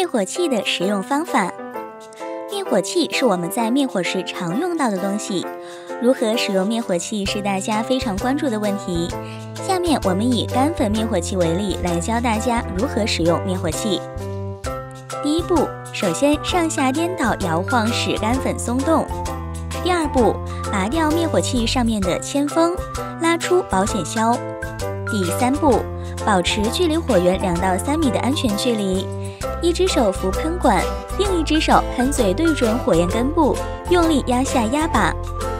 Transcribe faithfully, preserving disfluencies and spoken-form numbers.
灭火器的使用方法。灭火器是我们在灭火时常用到的东西，如何使用灭火器是大家非常关注的问题。下面我们以干粉灭火器为例，来教大家如何使用灭火器。第一步，首先上下颠倒摇晃使干粉松动。第二步，拔掉灭火器上面的铅封，拉出保险销。第三步，保持距离火源两到三米的安全距离，一只手扶喷管，另一只手喷嘴对准火焰根部，用力压下压把。